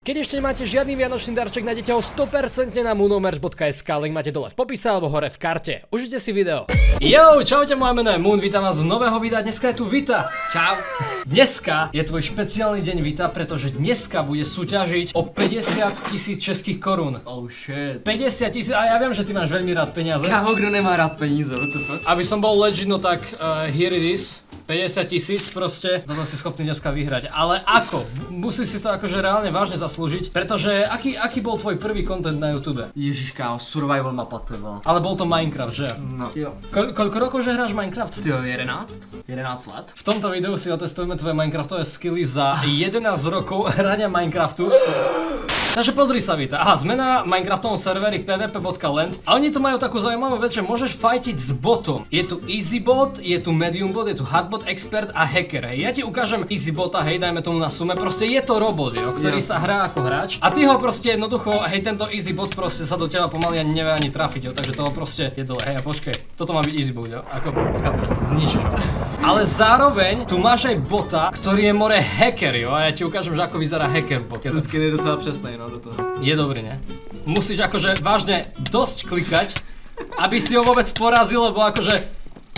Keď ešte nemáte žiadny vianočný darček, nájdete ho 100% na moonomerch.sk, link máte dole v popise alebo hore v karte. Užite si video. Yo, čaute, moje meno je Moon, vítam vás z nového videa, dneska je tu Vita. Čau. Dneska je tvoj špeciálny deň, Vita, pretože dneska bude súťažiť o 50 000 českých korún. Oh shit. 50 000, a ja viem, že ty máš veľmi rád peniaze. Kámo, kdo nemá rád peníze, what? Aby som bol legit, no tak here it is. 50 000 proste, toto si schopný dneska vyhrať. Ale ako? Musí si to akože reálne vážne zaslúžiť, pretože aký bol tvoj prvý content na YouTube? Ježiš, kámo, survival mapa, to bylo. Ale bol to Minecraft, že? No. Jo. Koľko rokov že hráš Minecraft? Jo, 11 let. V tomto videu si otestujeme tvoje Minecraftové skilly za 11 rokov hrania Minecraftu. Takže pozri sa, Vita. Aha, sme na Minecraftovom serveri pvp.land a oni tu majú takú zaujímavú vec, že môžeš fightiť s botom. Je tu easy bot, je tu medium bot, je tu hard bot, expert a hacker. Hej. Ja ti ukážem easy bota, hej, dajme tomu na sume. Proste je to robot, jo, ktorý sa hrá ako hráč. A ty ho proste jednoducho, hej, tento easy bot proste sa do teba pomaly ani nevie ani trafiť, jo. Takže toho proste je dole. Hej, a počkej, toto má byť easy bot, jo. Ako, zničíš ho. Ale zároveň tu máš aj bota, ktorý je more hacker, jo. A ja ti ukážem, že ako vyzerá hacker bot. Ten skin je docela přesnej, no, do toho. Je dobrý, ne? Musíš akože vážne dosť klikať, aby si ho vôbec porazil, lebo akože...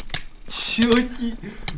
Čo ti?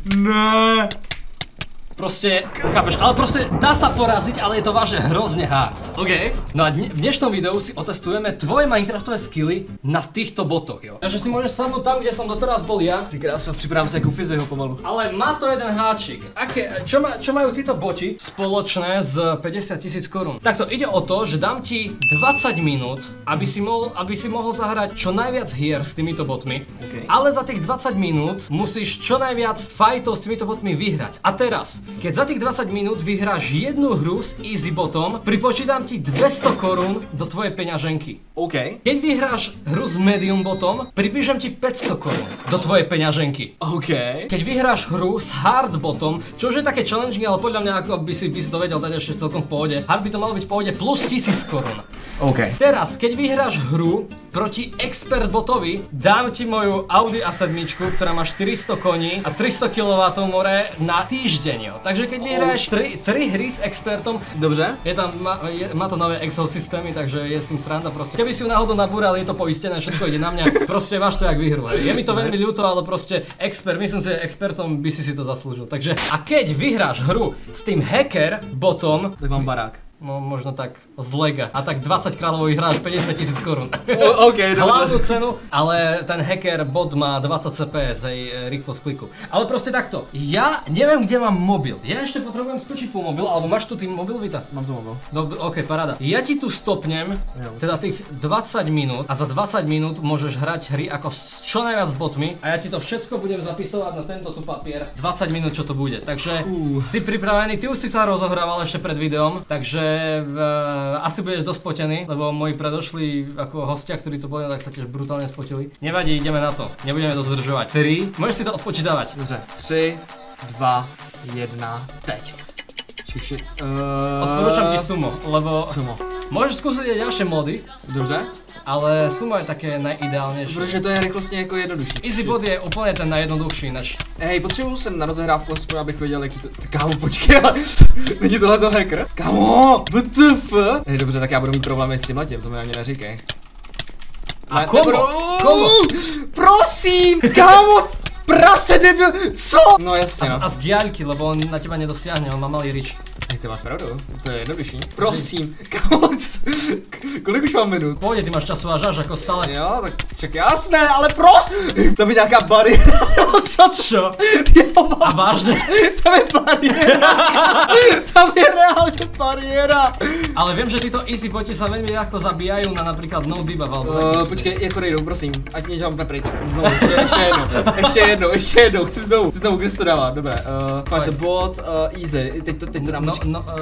Ne. Proste, chápeš, ale proste dá sa poraziť, ale je to vážne hrozne hard. OK. No a v dnešnom videu si otestujeme tvoje Minecraftové skilly na týchto botoch, jo. Takže si môžeš sadnúť tam, kde som doteraz bol ja. Ty krása, připravám sa ako fyzio pomalu. Ale má to jeden háčik. Čo majú títo boti spoločné s 50 000 korún? Takto, ide o to, že dám ti 20 minút, aby si mohol zahrať čo najviac hier s týmito botmi. Okay. Ale za tých 20 minút musíš čo najviac fightov s týmito botmi vyhrať. A teraz, keď za tých 20 minút vyhráš jednu hru s easy botom, pripočítam ti 200 korún do tvojej peňaženky. OK. Keď vyhráš hru s medium botom, pripíšem ti 500 korún do tvojej peňaženky. OK. Keď vyhráš hru s hard botom, čo už je také challenging, ale podľa mňa ako by si to vedel dať ešte celkom v pohode. Hard by to malo byť v pohode plus 1000 korún. OK. Teraz, keď vyhráš hru proti expert botovi, dám ti moju Audi A7, ktorá má 400 koní a 300 kW more na týždeň, jo. Takže keď vyhráš 3 hry s expertom, dobře, je tam, má to nové Excel systémy, takže je s tým sranda proste. Keby si ju náhodou nabúral, je to poistené, všetko ide na mňa, proste máš to jak výhru. Je mi to veľmi ľúto, ale proste expert, myslím si, že expertom by si to zaslúžil. Takže, a keď vyhráš hru s tým hacker botom, tak mám barák. No, možno tak z lega. A tak 20 kráľov vyhráš 50 000 korún. OK, dobře. Hlavnú cenu, ale ten hacker bot má 20 CPS, hej, rýchlosť kliku. Ale proste takto, ja neviem, kde mám mobil. Ja ešte potrebujem skočiť po mobil, alebo máš tu tým mobil, Vita? Mám tu mobil. OK, paráda. Ja ti tu stopnem, teda tých 20 minút a za 20 minút môžeš hrať hry ako s čo najviac botmi a ja ti to všetko budem zapisovať na tento tu papier. 20 minút, čo to bude. Takže si pripravený, ty už si sa rozohrával ešte pred videom, takže asi budeš dosť spotený, lebo moji predošli ako hostia, ktorí tu boli, tak sa tiež brutálne spotili. Nevadí, ideme na to. Nebudeme to zdržovať. 3, môžeš si to odpočítavať. Dobře. 3, 2, 1, teď. Odporúčam ti sumo, lebo sumo. Môžeš skúsiť aj ďalšie mody. Dobře. Ale sumo je také najideálnejšie. Protože to je rychlostně jako jednodušší. Easy bot je úplně ten najjednoduchší než. Hej, potřebuju sem na rozehrávku, aspoň abych věděl, jaký to... Kámo, počkej, ale není tohleto hacker? Kámo, WTF? Hej, dobře, tak já budu mít problémy s tímhletím, to mi ani neříkej. A komu? Prosím, kámo! Prase debil, co? No jasně, no. A z diaľky, lebo on na teba nedosiahne, on má malý rič. Hej, ty máš pravdu, to je jednodušší. Prosím, kámo, kolik už mám minut? Pôjde, ty máš času až ako stále. Jo, tak čak jasné, ale tam je nějaká bariéra, co? Čo? A vážne? Tam je bariéra, tam je reálne bariéra. Ale viem, že títo easy boti sa veľmi ľahko zabíjajú na napríklad no debuff alebo počkej, jako nejdou, prosím, ať mě jump nepryč. Znovu, ještě jednou, chci znovu, kde se to dává, dobré. Fight the bot, easy, teď to dám,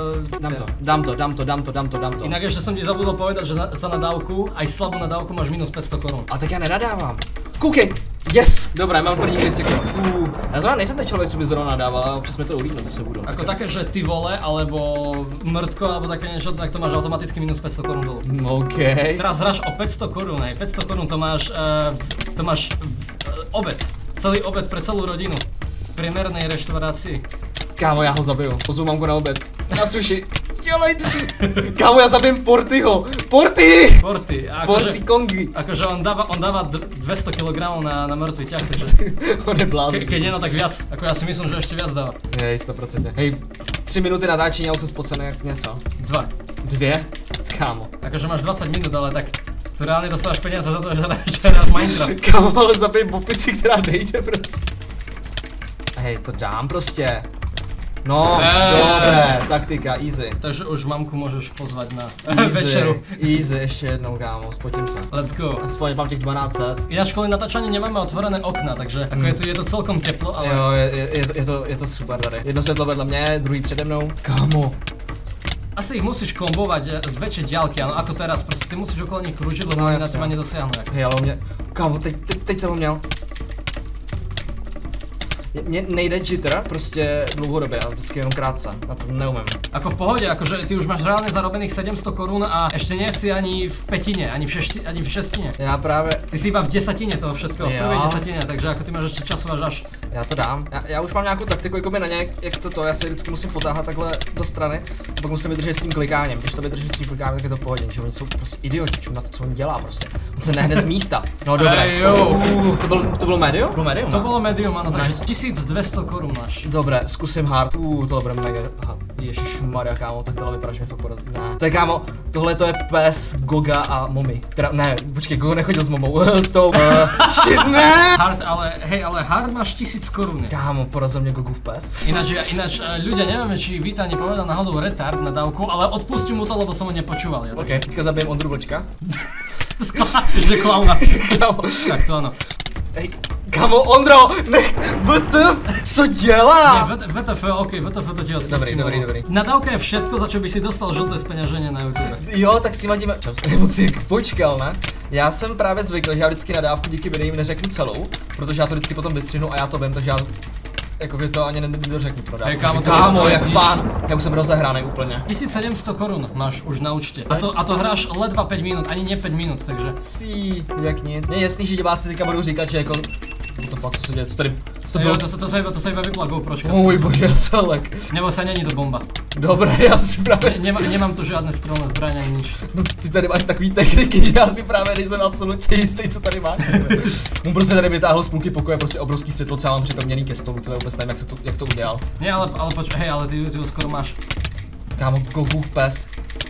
dám to. Inak ešte som ti zabudol povedať, že za nadávku, aj slabú nadávku máš minus 500 korún. A tak já nenadávám. Koukej, yes, dobré, mám první 200 korun. Já zrovna nejsem ten člověk, co by zrovna nadával, ale občas mi to ulíbilo, co se budou. Ako také, že ty vole, alebo mrtko, alebo také niečo, tak to máš automaticky minus 500 korún dolu. OK. Teraz hráš o 500 korún, hej, 500 korún to máš obed. Celý obed pre celú rodinu. V priemernej reštaurácii. Kámo, já ho zabiju. Pozvu mamku na obed. Na sushi. dělej. Kámo, já zabijím Portyho. Porty! Porty. Porty Kongy. Akože on dáva 200 kg na mŕtvy ťah, takže... On je blázen. Keď nie, no tak viac. Ako ja si myslím, že ešte viac dáva. Hej, 100%. Hej, 3 minuty natáčení, ale co spocené jak něco. 2. Kámo. Akože máš 20 minút, ale tak... Tu reálne dostávaš peniaze za to, že hráš Minecraft. Kámo, ale zabijím opici, která nejde prostě. Hej, to dám prostě. No, dobré, taktika, easy. Takže už mamku môžeš pozvať na Easy, večeru. easy, ještě jednou, kámo, spotím se. Let's go. Aspoň mám těch 1200. Ináč kvôli natáčaní nemáme otvorené okna, takže ako je to celkom teplo, ale... Jo, je to super tady. Jedno světlo vedle mě, druhý přede mnou. Kámo. Asi ich musíš kombovať z väčšej diaľky, áno, ako teraz, proste ty musíš okolo nich krúžiť, lebo oni na teba nedosiahnu. Hej, ale mě, kámo, teď jsem ho měl. Mně nejde jitter prostě dlouhodobě, ale vždycky jenom krátce, na to neumím. Ako v pohode, akože ty už máš reálne zarobených 700 korún a ešte nie si ani v petine, ani v šestine. Já právě... Ty si iba v desatine toho všetkého, v prvej desatine, takže ako ty máš ešte času až. Já to dám. Já už mám nějakou taktiku jakoby na ně, jak to, já se vždycky musím potáhat takhle do strany, a pak musím vydržet s tím klikáním. Když to vydržím s tím klikáním, tak je to v pohodě, že oni jsou prostě idioti, na to, co on dělá prostě. On se nehne z místa. No dobré. To bylo medium? To bylo medium, ano, takže 1200 korun máš. Dobré, zkusím hard. Tohle bude mega. Ježišmarja, kámo, tak tohle vypadá, že mi fakt porazí. Ne. Tak kámo, tohle to je pes Goga a Momy. Teda, ne, počkej, Gogo nechodil s Momou, s tou, shit, ne! Hard, ale hard máš 1000 korun. Kámo, porazil mě Gogův pes. Ináč ľudia, nevieme, či Vita nepovedal náhodou retard na dávku, ale odpustím mu to, lebo som ho nepočúval. Ja, ok, teďka zabijem Ondru Vlčka. Že klauna. Tak to áno. Hej, kamo, Ondro, nech, WTF, co dělá? Nie, WTF, ok, WTF to ti odpustím. Dobrý. Nadávka je všetko, za čo by si dostal žlté speňaženie na YouTube. Jo, tak s tím jdeme, moc si počkal, ne? Já jsem právě zvyklý, že já vždycky nadávku díky videím neřeknu celou, protože já to vždycky potom vystřihnu a já to vím, takže já jakože to ani nedořeknu pro dávku. Hey, kámo, jak pán, já už jsem rozehraný úplně. 1700 korun máš už na účte. A to hráš ledva 5 minut, ani ne 5 minut, takže. Jak nic. Je jasný, že diváci teďka budou říkat, že jako... To fakt, co se děje, co tady... To se iba vypla GoPročka. Můj bože, selek. Nebo sa není to bomba. Dobré, já si právě... Nemám tu žádné střelné zbraně ani nič. No, ty tady máš takový techniky, že já si právě nejsem absolutně jistý, co tady máš. On prostě tady vytáhl z půlky pokoje, prostě obrovský světlo, co já mám připevněný ke stolu, to je vůbec nevím, jak to udělal. Ne, ale počkej, hej, ale ty ho skoro máš. Kámo, Gogův pes.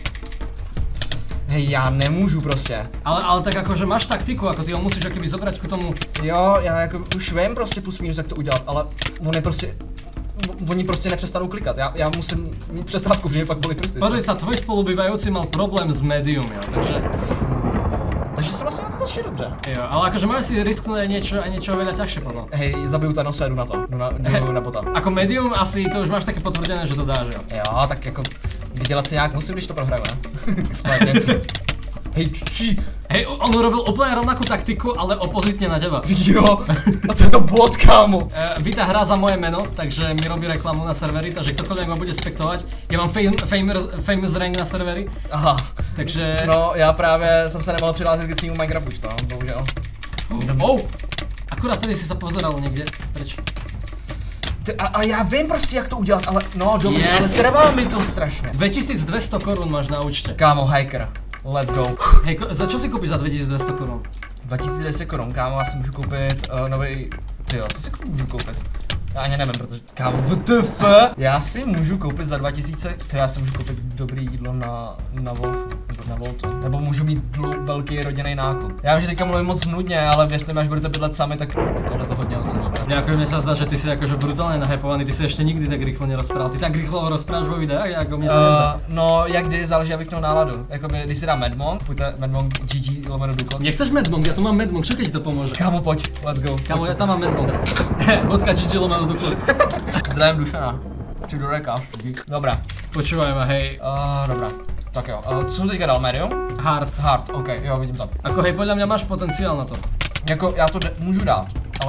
Hej, já nemůžu prostě. Ale tak akože máš taktiku, ako ty ho musíš akoby zobrať ku tomu. Jo, já jako už vím prostě plus minus, jak to udělat, ale on je prostě... Oni prostě nepřestanou klikat, já musím mít přestávku, protože mi fakt bolí prsty. Pozri sa, tvoj spolubývajúci mal problém s médium, jo, takže... Takže jsem vlastně na to prostě dobře. Jo, ale akože máš si risknúť aj niečo veľa ťažšie potom. Hej, zabiju Thanosa, jdu na to, jdu na bota. Ako medium asi to už máš také potvrdené, že to dáš, jo? Jo, tak jako vydělat si nějak musím, když to prohraju, ne? Hej, hej, on urobil úplne rovnakú taktiku, ale opozitne na teba. Jo, a to je to bot, kámo. Vita hrá za moje meno, takže mi robí reklamu na servery, takže ktokoľvek ma bude spektovať. Ja mám famous rank na servery. Aha. Takže... No, já právě jsem se nemohl přihlásit k svýmu Minecraftu, no, bohužel. Akurát tady si sa pozeral niekde, preč? A já vím prostě, jak to udělat, ale no dobrý, ale trvá mi to strašně. 2200 korun máš na účte. Kámo, hacker. Let's go. Hej, za čo si koupíš za 2200 korun? 2200 korun, kámo, já si můžu koupit nový... Tyjo, co si můžu koupit? Já ani nevím, protože... Kámo, WTF? Já si můžu koupit za 2000... Já si můžu koupit dobrý jídlo na Voltu. Nebo můžu mít velký rodinný nákup. Já vím, že teďka mluvím moc nudně, ale věřte mi, až budete bydlet sami, tak tohle to hodně oceníte. Nejako mne sa zdá, že ty si akože brutálne nahypovaný, ty si ešte nikdy tak rýchlo nerozprával. Ty tak rýchlo rozprávaš vo videách, ako mne sa nezdá. No, jak kdy záleží, abych měl náladu. Jakoby, když si dám Medmonk, pojďte Medmonk GG/Dukot. Nechceš Medmonk? Ja tu mám Medmonk, čo keď ti to pomôže? Kámo, pojď, let's go. Kámo, ja tam mám Medmonk. .GG/Dukot. Zdravím Dušana. Či do rekáš, dík. Dobrá. Počúvaj ma, hej. Dobrá. Tak jo, co jsem teďka dal, medium? Hard, ok, jo, vidím tam. Ako hej, podľa mňa máš potenciál na to. Jako, já to můžu dát, ale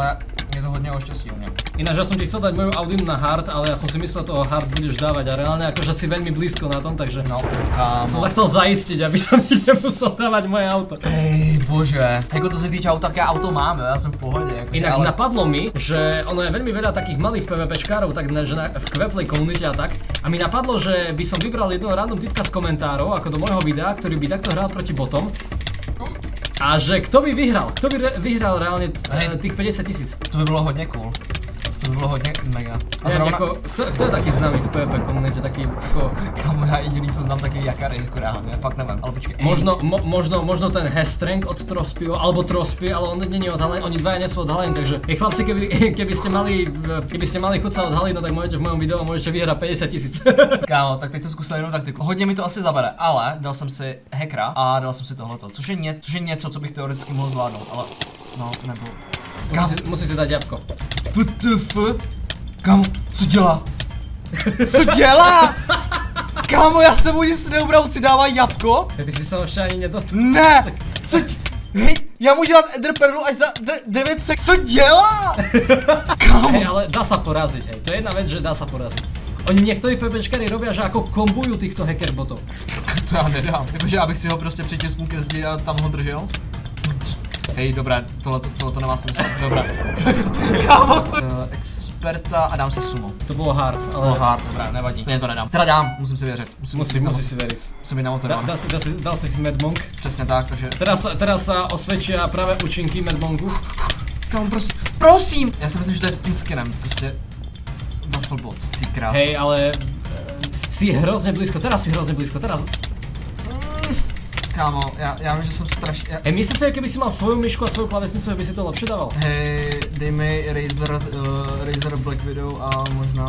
je to hodně o štěstí u mě. Ináč ja som ti chcel dať moju Audinu na hard, ale ja som si myslel toho hard budeš dávať a reálne akože si veľmi blízko na tom, takže No, kámo. som sa chcel zaistiť, aby som ti nemusel dávať moje auto. Bože. Jako to se týče auta, tak já auto mám, já jsem v pohodě. Jakože, Inak ale... napadlo mi, že ono je veľmi veľa takých malých PvPčkárov tak v Kveplay komunite a tak. A mi napadlo, že by som vybral jednoho random typka z komentárov, ako do môjho videa, ktorý by takto hral proti botom. A že kto by vyhral? Kto by vyhral reálne tých 50 000? To by bylo hodně cool. To by bylo hodně mega. A zrovna... Kto je taký známy v PvP komunite, taký ako... Kamu, já jediný, co znám, taky Jakary, jako reálně, fakt nevím, ale počkej. Možno ten Hestreng od Trospio, alebo Trospy, ale on není odhalený, oni dvaja nie sú odhalení, takže chlapci, keby ste mali chuť sa odhaliť, no tak môžete v mojom videu môžete vyhrať 50 000. Kámo, tak teď jsem zkusil jinou taktiku. Hodně mi to asi zabere, ale dal jsem si hackera a dal jsem si tohleto, což je něco, co bych teoreticky mohl zvládnout, ale no, nebo... Musí si dať jabko. WTF? Kámo, co dělá? Co dělá? Kámo, já jsem mu nic neubral, si dává jabko? Ty si sa ještě ani nedotkl. Ne! Hej, já můžu dát Ender Perlu až za 9 sekund. Co dělá? Kámo. Hej, ale dá sa poraziť, hej. To je jedna vec, že dá sa poraziť. Oni niektorí PvPčkári robia, že ako kombujú týchto hacker botov. To já nedám. Jakože abych si ho prostě přitisknul ke zdi a tam ho držel. Hej, dobré, tohle nemá smysl. Dobré. Kámo, co? Experta a dám si sumo. To bylo hard, ale... Bylo hard, dobré, nevadí. Stejně to nedám. Teda dám, musím si věřit. Musí si veriť. Musím jít na motor. Dal si Mad Monk. Přesně tak, takže... Teraz sa osvedčia práve účinky Mad Monku. Kámo, prosím! Já si myslím, že to je tím skinem, prostě... Wafflebot, si krása. Hej, ale... Si hrozně blízko, teraz si hrozně blízko, teraz... Kámo, já vím, že jsem strašně... Hej, myslíš si, keby si mal svoju myšku a svoju klavesnicu, by si to lepšie dával? Hej, dej mi Razer Black Widow a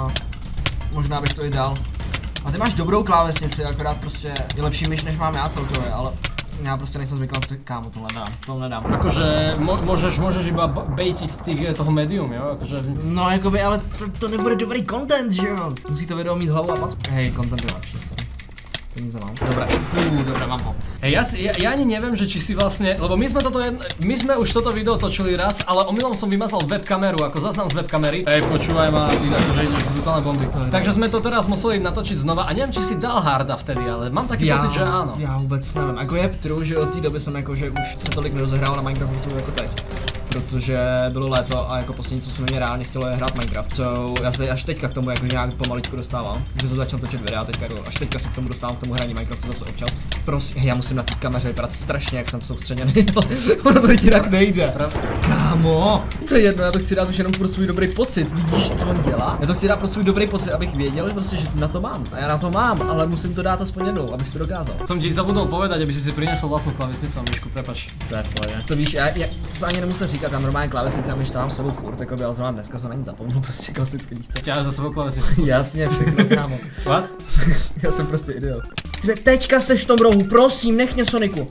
možná bych to i dal. A ty máš dobrou klávesnici, akorát prostě je lepší myš, než mám já celkově, ale já prostě nejsem zvyklý na to, kámo, tohle nedám. Akože môžeš iba bejtiť toho medium, jo, akože... No jakoby, ale to nebude dobrý content, že jo? Musí to video mít hlavu a pat. Hej, content je lepší, sorry. Peníze mám. Dobre, dobre, mám ho. Hej, ja ani neviem, že či si vlastne, lebo my sme už toto video točili raz, ale omylom som vymazal webkameru, ako zaznám z webkamery. Hej, počúvaj ma, ty akože ideš brutálne bomby. Takže sme to teraz museli natočiť znova a neviem, či si dal harda vtedy, ale mám taký pocit, že áno. Já vůbec nevím, jako je true, že od té doby jsem jako, že už se tolik nerozehrál na Minecraftu jako teď. Protože bylo léto a jako poslední, co se mě reálně chtělo, je hrát Minecraft. So, já se až teďka k tomu jako nějak pomaličku dostávám, že jsem začal točit videa teďka, až teďka se k tomu dostávám, k tomu hraní Minecraftu zase občas. Prosím, já musím na té kameře vypadat strašně, jak jsem soustředěný, ono to teď jinak nejde. Kámo, to je jedno, já to chci dát už jenom pro svůj dobrý pocit, vidíš, co on dělá? Já to chci dát pro svůj dobrý pocit, abych věděl, prostě, že na to mám. A já na to mám, ale musím to dát aspoň jednou, abych si to dokázal. Som ti zabudol povedať, aby si prinesol vlastnú klávesnicu a myšku, prepač. To je v pohodě. To víš, to se ani nemusel říkat, já normálně klávesnici a myš tam sebou furt, jako by, ale zrovna dneska jsem na ní zapomněl, prostě klasicky, víš co? Ťaháš za sebou klávesnici. Jasně, všechno, kámo. What? Já jsem prostě idiot. Teďka seš v tom rohu, prosím, nech mě, Soniku.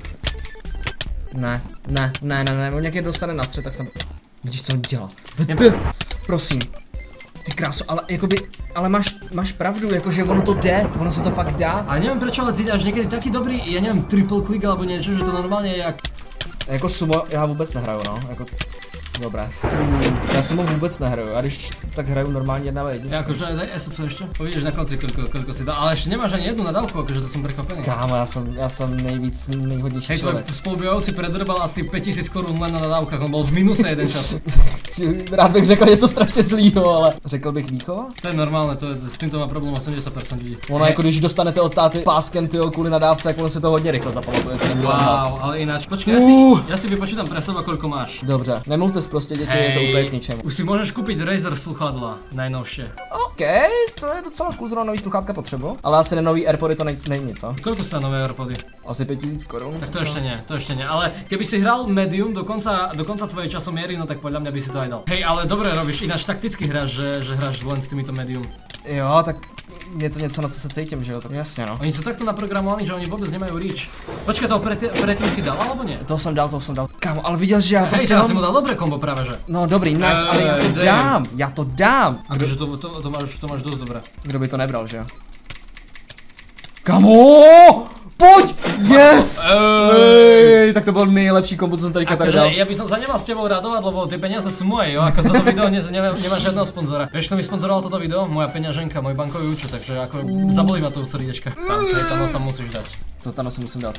Ne, on jak je dostane na střed, tak jsem... Vidíš, co on dělá? Prosím. Ty kráso, ale jakoby, ale máš pravdu, jakože ono to jde, ono se to fakt dá. Ale neviem prečo, ale cítiš niekedy taký dobrý, ja neviem, triple click alebo niečo, že to normálne je jak... Jako sumo já vůbec nehraju, no, jako... Dobré. Já sumo vůbec nehraju, a když tak hraju normálně 1v1. Akože daj SC ešte, povieš na konci, koľko si dá, ale ešte nemáš ani jednu nadávku, akože to som prekvapený. Kámo, já jsem nejhodnější člověk. Tvoj spolubývajúci predrbal asi 5000 korun len na nadávkach, on bol v minuse jeden čas. Rád bych řekl něco strašně zlýho, ale řekl bych výchova? To je normálne, s týmto má problém 80% lidí. Ono jako když dostanete od táty páskem tyho kvůli nadávce, jak ono se to hodně rychle zapamatuje. Wow, ale ináč, počkej, ja si vypočítam pre seba, koľko máš. Dobře, nemluvte prostě děti, je to úplně k ničemu. Už si môžeš kúpiť Razer sluchadla, najnovšie. OK, to je docela cool, zrovna nový sluchátka potřebu. Ale asi nový AirPody to není, co? Koľko stojí nové AirPody? Asi 5000 korun. Tak to ešte nie, ale keby si hral Medium do konca tvojej časomiery, no tak podľa mňa by si to aj dal. Hej, ale dobre robíš, ináč takticky hráš, že hráš len s týmito Medium. Jo, tak je to něco, na co se cítím, že jo, tak jasně no. Oni sú takto naprogramovaní, že oni vôbec nemajú reach. Počkaj, toho predtým si dal, alebo nie? To jsem dal. Kámo, ale viděl, že já to jsem... Hej, si mu dal dobré kombo práve, že? No dobrý, nice, ale já to dám. Akože to máš dosť dobré. Kdo by to nebral, že jo? Kámo! Pojď! Yes! Hej, tak to bylo nejlepší kombo, co jsem tady tady dal. Ja by som sa nemal s tebou radovať, lebo tie peniaze sú moje, jo, ako toto video nemá žiadneho sponzora. Vieš, kto mi sponzoroval toto video? Moja peňaženka, môj bankový účet, takže ako zabolí ma to srdečka. Tam sa musíš dať. To tam si musím dát.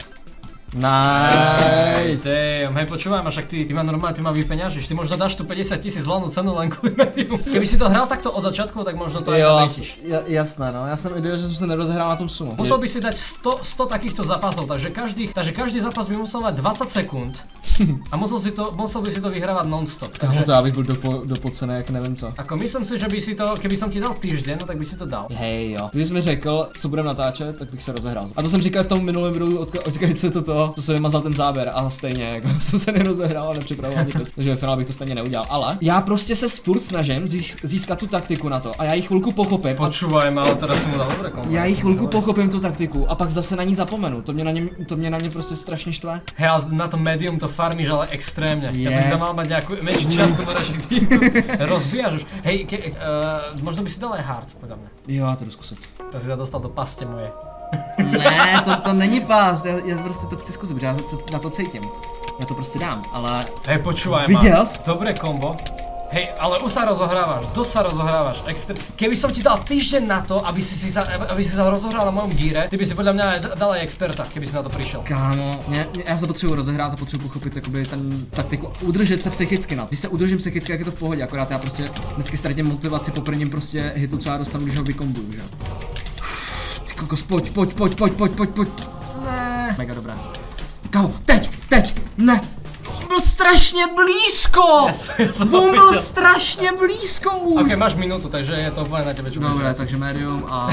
Nice. Damn, hej, počúvaj ma, však ty ma normálne, ty ma vypeňažíš, ty možno dáš tu 50 000 hlavnú cenu len kvôli Medium. Keby si to hral takto od začiatku, tak možno to aj nabejtíš. Jasné, no, já jsem idiot, že jsem se nerozehrál na tom sumu. Musel by si dať 100 takýchto zápasov, takže každý zápas by musel mať 20 sekúnd a musel by si to vyhrávať non-stop. Takže to já bych byl dopocený, jak nevím co. Ako myslím si, že by si to, keby som ti dal týždeň, no tak by si to dal. Hej jo. Když jsi mi řekl, co budeme natáčet, tak bych se rozehrál. A to jsem říkal v tom minulém videu, odkud se to jsem vymazal ten záběr a stejně jako jsem se nerozehrál a nepřipravoval nic. Takže ve finále bych to stejně neudělal. Ale já prostě se furt snažím získat tu taktiku na to a já ji chvilku pochopím. Počúvaj ma, ale teda si mu dal dobré kombo. Já ji chvilku pochopím tu taktiku a pak zase na ní zapomenu. To mě na ně prostě strašně štve. Hej, ale na tom Medium to farmíš ale extrémně. Ja som tam mal mať nejakú menšiu čiastku na efektívu. Rozbíjaš už. Hej, možno by si dal aj hard, podľa mňa. Jo, já to jdu zkusit. To si sa dostal do paste moje. Ne, to není pás, já prostě to chci zkusit, protože já se na to cítím. Já to prostě dám, ale... Hej, počúvaj ma. Viděl jsi? Dobré kombo. Hej, ale už sa rozohrávaš, dosť sa rozohrávaš. Keby som ti dal týždeň na to, aby si sa rozohral na mojom gíre, ty by si podľa mňa dal aj experta, keby si na to prišiel. Kámo, já se potřebuji rozehrát a potřebuji pochopit jakoby ten taktiku, udržet se psychicky na to. Když se udržím psychicky, jak je to v pohodě, akorát já prostě vždycky ztratím motivaci po prvním prostě hitu, co já dostanu, když ho vykombuju, že? Ty kokos, pojď. Ne. Mega dobré. Kámo, teď, ne. Byl strašně blízko! On byl strašně blízko už! Ok, máš minutu, takže je to úplně na tebe, čo Dobré, takže Medium a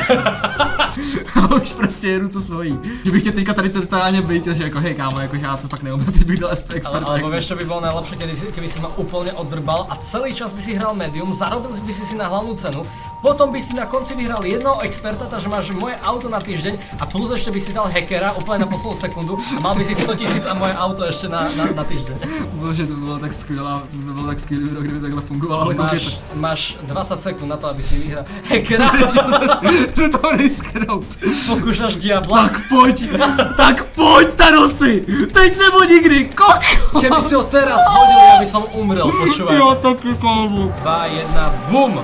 už prostě jedu to svojí. Že bych tě teďka tady totálně bytil, že jako hej kámo, jako já to fakt neumím, teď bych dal SP expert. Alebo vieš, čo by bolo najlepšie, keby si ma úplne oddrbal a celý čas by si hral Medium, zarobil by si na hlavnú cenu, potom by si na konci vyhral jednoho experta, takže máš moje auto na týždeň a plus ešte by si dal hackera úplne na poslednú sekundu a mal by si 100 000 a moje auto ešte na týždeň. Bože, to bylo tak skvělý, kdyby takhle fungovalo, ale máš 20 sekund na to, aby si vyhral hackera. Do toho nejskrout. Pokúšaš diabla. Tak pojď Thanosy, teď nebo nikdy, kok! Keby si ho teraz hodil, ja by som umrel, počúvaj. Jo, taky kámo. 2, 1, BUM!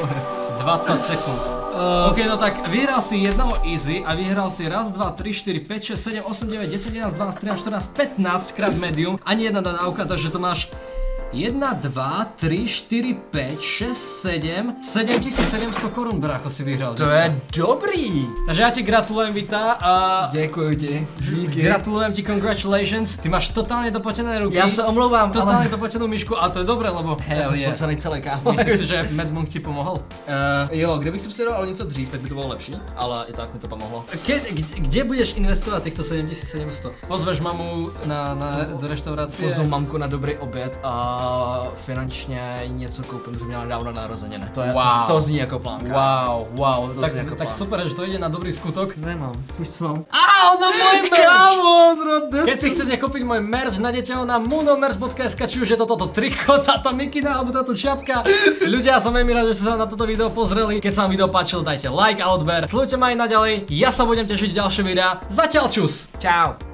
20 sekúnd. Ok, no tak vyhral si jedného easy a vyhral si raz, 2, 3, 4, 5, 6, 7, 8, 9, 10, 11, 12, 13, 14, 15 krát Medium. Ani jedna danávka, takže to máš 1, 2, 3, 4, 5, 6, 7, 7700 korun, brácho, si vyhral. To je dobrý. Takže já ti gratulujem, Vita. Děkuji ti. Díky. Gratulujem ti, congratulations. Ty máš totálně dopočené ruky. Já se omlouvám, totálně dopočenou myšku, ale to je dobré, lebo já jsem spocený celý, kámo. Myslíš si, že Mad Monk ti pomohl? Jo, kdybych si přidal něco dřív, tak by to bylo lepší, ale i tak mi to pomohlo. Kde budeš investovat těchto 7700? Pozveš mamu do restaurace? Pozvu mamku na dobrý oběd a finančně něco koupím, že měla dávno narozeniny. To zní jako plán. Wow. Tak super, že to jde na dobrý skutok. Nemám, už co mám. Na můj merch! Kámo, keď si chcete koupit můj merch, najdete ho na munomerch.sk, či už je to toto triko, táto mikina alebo táto čiapka. Ľudia, som veľmi rád, že ste sa na toto video pozreli. Keď sa vám video páčilo, dajte like a odber. Sledujte ma aj naďalej, ja sa budem tešiť v ďalšie videá. Zatiaľ čus! Čau.